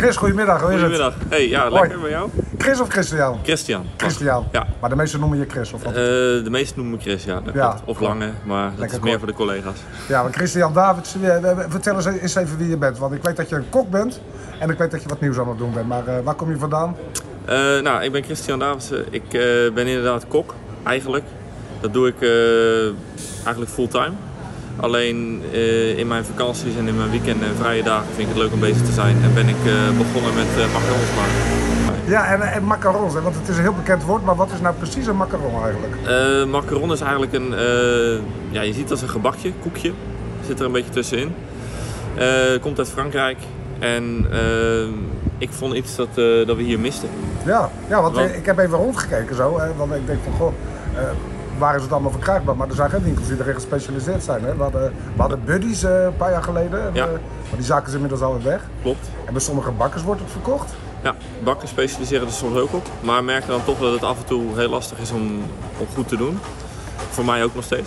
Chris, goedemiddag. Hoe is het? Goedemiddag. Hey, ja, lekker bij jou? Chris of Christian? Christian. Christian. Ja. Maar de meesten noemen je Chris, of wat? De meesten noemen me Chris, ja. Dat Ja. klopt. Of Lange, maar dat Lekker is meer kort. voor de collega's. Ja, maar Christian Davids, vertel eens even wie je bent. Want ik weet dat je een kok bent en ik weet dat je wat nieuws aan het doen bent. Maar waar kom je vandaan? Nou, ik ben Christian Davidsen. Ik ben inderdaad kok, eigenlijk. Dat doe ik eigenlijk fulltime. Alleen in mijn vakanties en in mijn weekenden en vrije dagen vind ik het leuk om bezig te zijn. En ben ik begonnen met macarons maken. Ja, en macarons, hè? Want het is een heel bekend woord, maar wat is nou precies een macaron eigenlijk? Macaron is eigenlijk een, ja, je ziet het als een gebakje, koekje. Zit er een beetje tussenin. Komt uit Frankrijk en ik vond iets dat we hier misten. Ja, want ik heb even rondgekeken zo, hè, want ik denk van goh, waar is het allemaal verkrijgbaar? Maar er zijn geen winkels die erin gespecialiseerd zijn. Hè? We hadden Buddies een paar jaar geleden, Ja. maar die zaken zijn inmiddels alweer weg. Klopt. En bij sommige bakkers wordt het verkocht. Ja, bakken specialiseren er soms ook op, maar merken dan toch dat het af en toe heel lastig is om goed te doen. Voor mij ook nog steeds.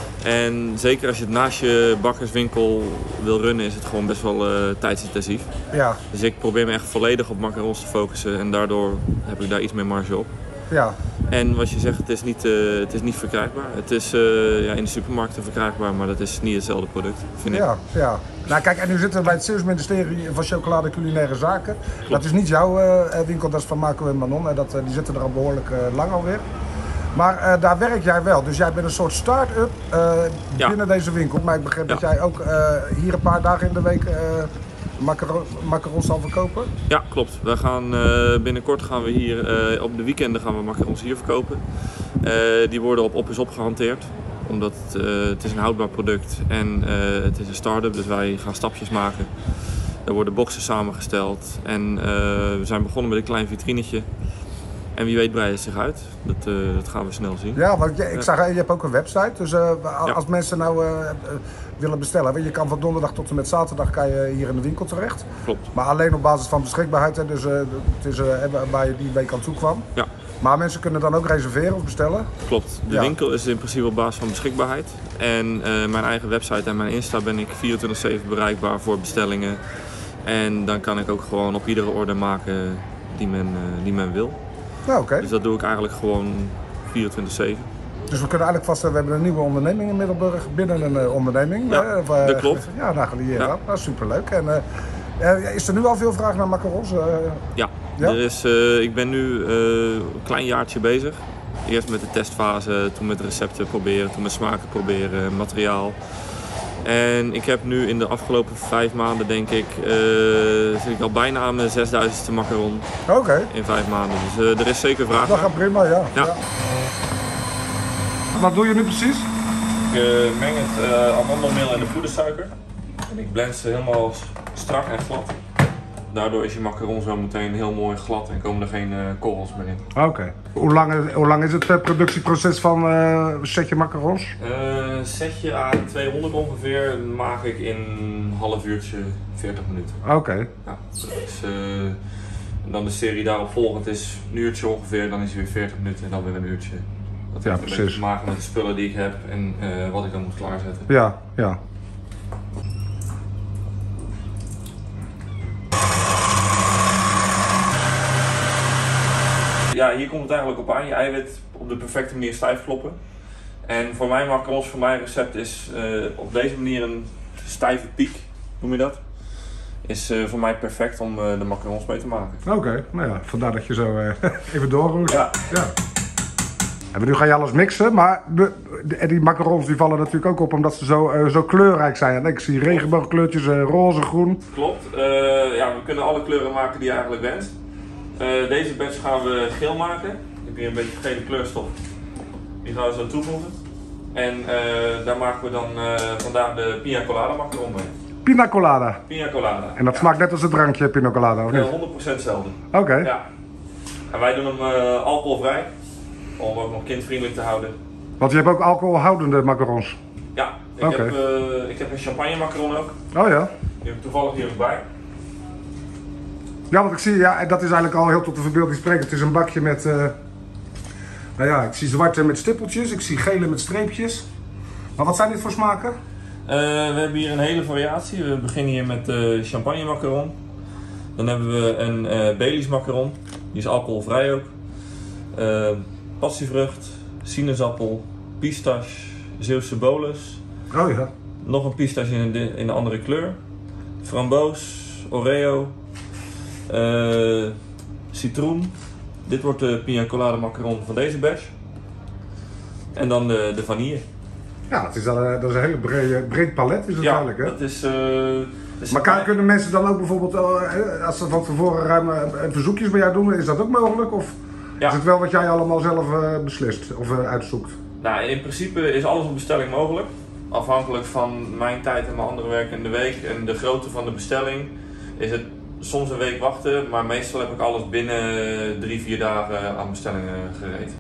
En zeker als je het naast je bakkerswinkel wil runnen, is het gewoon best wel tijdsintensief. Ja. Dus ik probeer me echt volledig op macarons te focussen en daardoor heb ik daar iets meer marge op. Ja. En wat je zegt, het is niet verkrijgbaar. Het is ja, in de supermarkten verkrijgbaar, maar dat is niet hetzelfde product, vind ik. Ja. Nou kijk, en nu zitten we bij het Zeeuws Ministerie van Chocolade en Culinaire Zaken. Klopt. Dat is niet jouw winkel, dat is van Marco en Manon. Die zitten er al behoorlijk lang alweer. Maar daar werk jij wel, dus jij bent een soort start-up binnen deze winkel. Maar ik begrijp dat jij ook hier een paar dagen in de week macarons zal verkopen? Ja, klopt. We gaan, binnenkort gaan we hier, op de weekenden gaan we macarons hier verkopen. Die worden op is op gehanteerd, omdat het is een houdbaar product en het is een start-up, dus wij gaan stapjes maken. Er worden boxen samengesteld en we zijn begonnen met een klein vitrinetje. En wie weet breidt het zich uit. Dat gaan we snel zien. Ja, want ik zag, je hebt ook een website. Dus als mensen nou willen bestellen, je kan van donderdag tot en met zaterdag kan je hier in de winkel terecht. Klopt. Maar alleen op basis van beschikbaarheid, hè, dus het is waar je die week aan toe kwam. Ja. Maar mensen kunnen dan ook reserveren of bestellen? Klopt. De winkel is in principe op basis van beschikbaarheid. En mijn eigen website en mijn Insta ben ik 24/7 bereikbaar voor bestellingen. En dan kan ik ook gewoon op iedere order maken die men wil. Nou, oké. Dus dat doe ik eigenlijk gewoon 24/7. Dus we kunnen eigenlijk vaststellen, we hebben een nieuwe onderneming in Middelburg binnen een onderneming. Ja, dat klopt. Ja, daar gelieerd aan. Dat is superleuk. En is er nu al veel vraag naar macarons? Ja, er is, ik ben nu een klein jaartje bezig. Eerst met de testfase, toen met recepten proberen, toen met smaken proberen, materiaal. En ik heb nu in de afgelopen 5 maanden, denk ik, zit ik al bijna aan mijn 6000ste macaron. Oké. In 5 maanden. Dus er is zeker vraag. Dat gaat prima, ja. Wat doe je nu precies? Ik meng het amandelmeel en de poedersuiker. En ik blend ze helemaal strak en glad. Daardoor is je macaron zo meteen heel mooi glad en komen er geen korrels meer in. Oké. Hoe lang is het productieproces van een setje macarons? Een setje aan 200 ongeveer maak ik in een half uurtje, 40 minuten. Oké. Ja, dus, en dan de serie daarop volgend is een uurtje ongeveer, dan is het weer 40 minuten en dan weer een uurtje. Dat heeft een beetje te maken met de spullen die ik heb en wat ik dan moet klaarzetten. Ja. Ja, hier komt het eigenlijk op aan. Je eiwit op de perfecte manier stijf kloppen. En voor mijn macarons, voor mijn recept is op deze manier een stijve piek, noem je dat. Is voor mij perfect om de macarons mee te maken. Oké, nou ja, vandaar dat je zo even doorroert. Ja. En nu ga je alles mixen, maar die macarons die vallen natuurlijk ook op omdat ze zo kleurrijk zijn. En ik zie regenboogkleurtjes, roze, groen. Klopt. Ja, we kunnen alle kleuren maken die je eigenlijk wenst. Deze batch gaan we geel maken. Ik heb hier een beetje gele kleurstof. Die gaan we zo toevoegen. En daar maken we dan vandaag de pina colada macaron mee. Pina colada? Pina colada. En dat smaakt net als het drankje pina colada, of niet? 100% hetzelfde. Oké. Ja. En wij doen hem alcoholvrij. Om ook nog kindvriendelijk te houden. Want je hebt ook alcoholhoudende macarons? Ja, ik heb een champagne macaron ook. Oh ja? Die heb ik toevallig hier ook bij. Ja, want ik zie, en dat is eigenlijk al heel tot de verbeelding spreken. Het is een bakje met, nou ja, ik zie zwarte met stippeltjes, ik zie gele met streepjes. Maar wat zijn dit voor smaken? We hebben hier een hele variatie. We beginnen hier met champagne macaron. Dan hebben we een Baileys macaron, die is alcoholvrij ook. Passievrucht, sinaasappel, pistache, Zeeuwse bolus. Oh ja. Nog een pistache in een andere kleur. Framboos, Oreo, citroen. Dit wordt de pina colada macaron van deze batch. En dan de vanille. Ja, dat is een hele breed palet is het eigenlijk, hè? Dat is... Maar kunnen mensen dan ook bijvoorbeeld, als ze van tevoren ruim verzoekjes bij jou doen, is dat ook mogelijk? Of is het wel wat jij allemaal zelf beslist of uitzoekt? Nou, in principe is alles op bestelling mogelijk. Afhankelijk van mijn tijd en mijn andere werk in de week en de grootte van de bestelling is het soms een week wachten, maar meestal heb ik alles binnen 3-4 dagen aan bestellingen gereed.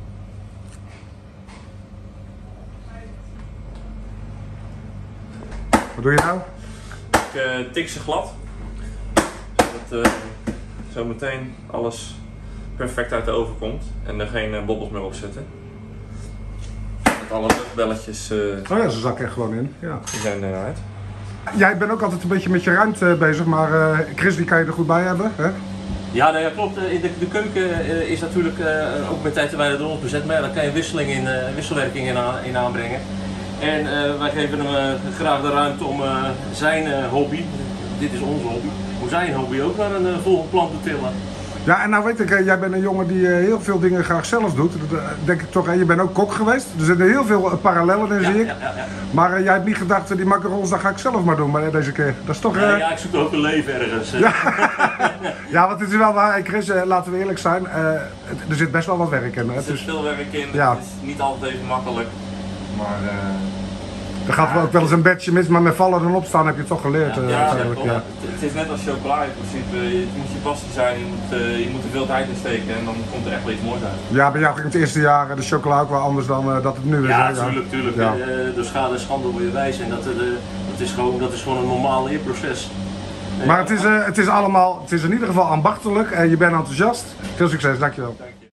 Wat doe je nou? Ik tik ze glad, zodat zo meteen alles perfect uit de oven komt en er geen bobbels meer op zitten. Met alle luchtbelletjes, oh ja, ze zakken echt gewoon in. Ja. Die zijn eruit. Jij bent ook altijd een beetje met je ruimte bezig, maar Chris die kan je er goed bij hebben, hè? Ja, nou ja, klopt. De keuken is natuurlijk ook met tijd te weinig door ons bezet, maar ja, daar kan je wisselwerking in aanbrengen. En wij geven hem graag de ruimte om zijn hobby, dit is onze hobby, om zijn hobby ook naar een volgend plan te tillen. Ja, en nou weet ik, jij bent een jongen die heel veel dingen graag zelf doet. Dat denk ik toch, je bent ook kok geweest. Er zitten heel veel parallellen in, zie ik. Ja. Maar jij hebt niet gedacht, die macarons, dat ga ik zelf maar doen, maar deze keer. Dat is toch... Ja, ik zoek ook een leven ergens. Ja, want het is wel waar. Hey Chris, laten we eerlijk zijn, er zit best wel wat werk in. Er zit veel werk in, ja. Het is niet altijd even makkelijk. Maar... er gaat wel ook wel eens een bedje mis, maar met vallen en opstaan heb je het toch geleerd. Het is net als chocola in principe. Het moet je passie zijn, je moet er veel tijd in steken en dan komt er echt wel iets moois uit. Ja, bij jou ging het eerste jaar de chocola ook wel anders dan dat het nu is. Ja, tuurlijk. Ja. Door schade en schande word je wijs en dat is gewoon een normaal leerproces. Maar het is in ieder geval ambachtelijk en je bent enthousiast. Veel succes, dankjewel.